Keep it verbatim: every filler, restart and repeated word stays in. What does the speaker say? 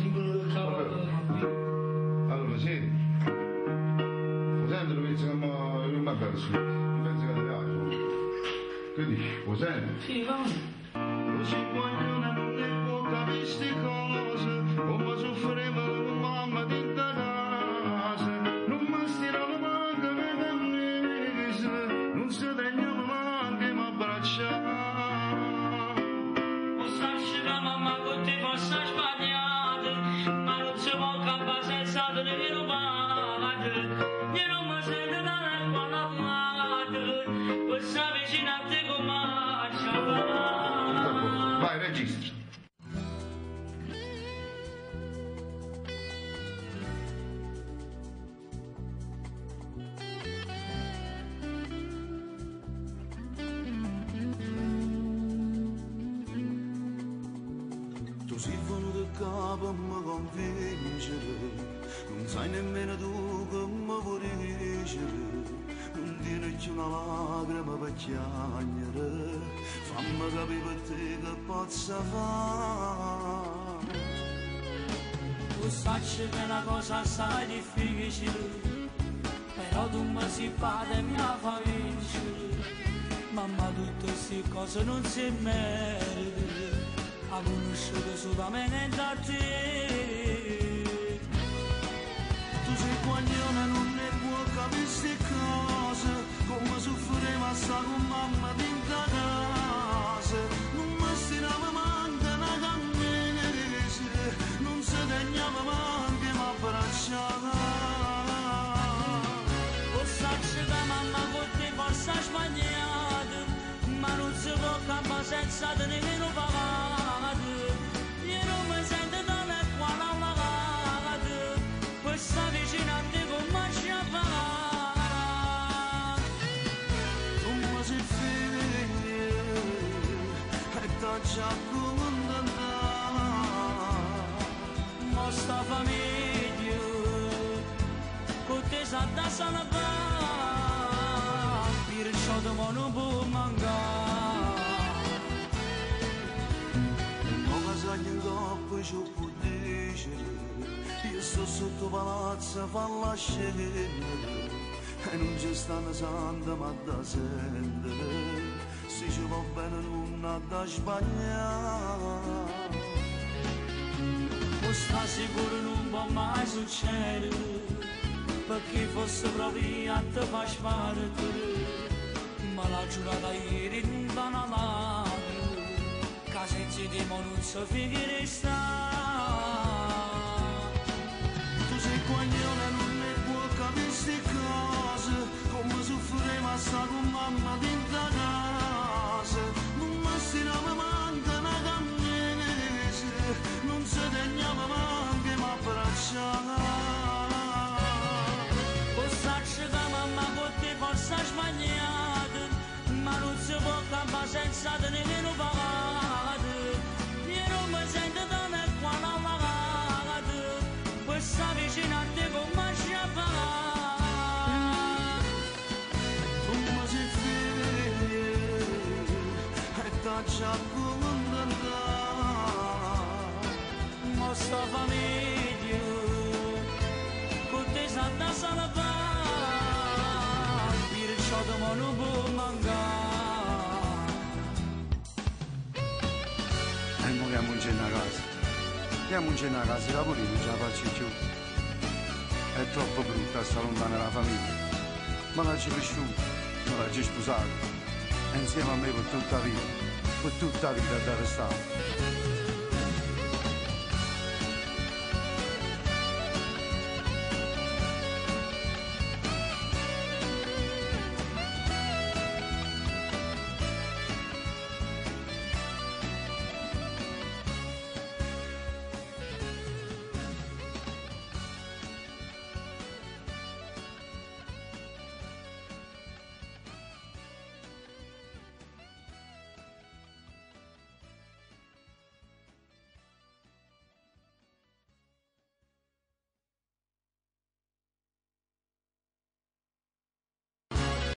simbolo del capo. Allora, senti, lo senti lo pensi che non mi ha perso, non pensi che ti piace? Che dici, lo senti? Sì, va. Lo si guaglione non ne può capire ste cose, come soffriva la mamma di casa, non mi stirava manca le cannese, non si degnava manca mi abbracciava. O sai che mamma con te fosse sbagliata, ma non si può campare senza tenere un padre, io non mi sento dare qua la madre, questa vicina a te come Vai, registra. Tu sei venuto qua per mi convincere, non sai nemmeno tu che mi vuoi dicere, non tieni più una lacrima per piangere, fammi capire per te che posso fare. Tu sai che è una cosa assai difficile, però tu mi si fate e mi fa vincere, mamma tutte queste cose non si meritano. Ha conosciuto solamente a te. Tu sei guaglione, non ne può capire queste cose, come soffriva sta con mamma dentro casa, non mi stirava manca una cannese, non si degnava manca mi abbracciava. O sai che mamma con te forse sbagliata, ma non si può campare senza tenere un pagato. Io non mi sento dare qua la magata, questa vicina a te come ci appagata. Tu mi sei figlia e t'ho già condannata. Ma sta famiglia con te sa da salvare, perciò domani non può mancare. Sogno in coppa ci può dicere, io sto sotto palazzo a farla scendere, e non ci sta una santa ma da sentire, se ci va bene non ha da sbagliare. Ma sta sicuro non può mai succedere, perché fosse proprio a te fa spartere, ma la giurata ieri non va una lacrima, che senza di mo non so figure sta. Tu sei guaglione, non ne può capire queste cose, come soffriva sta con mamma dentro casa, non mi stirava manca una cannese, non si degnava manca mi abbracciava. O sai che mamma con te forse sbagliata, ma non si può campare senza tenere un pagato. Io non mi sento dare qua la magata, questa vicina a te come ci appagata. Tu mi sei figlia e t'ho già condannata. Ma sta famiglia con te sa da salvare, perciò domani non può mancare. Andiamo in una casa, andiamo in una casa, la politica ce la faccio più. È troppo brutta sta lontana dalla famiglia, ma l'ha cresciuta, non l'ha sposato, e insieme a me per tutta la vita, per tutta la vita da restare.